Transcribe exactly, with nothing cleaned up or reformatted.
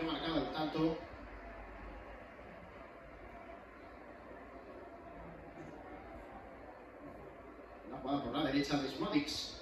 que marcaba el tanto. La jugada por la derecha de Smolix.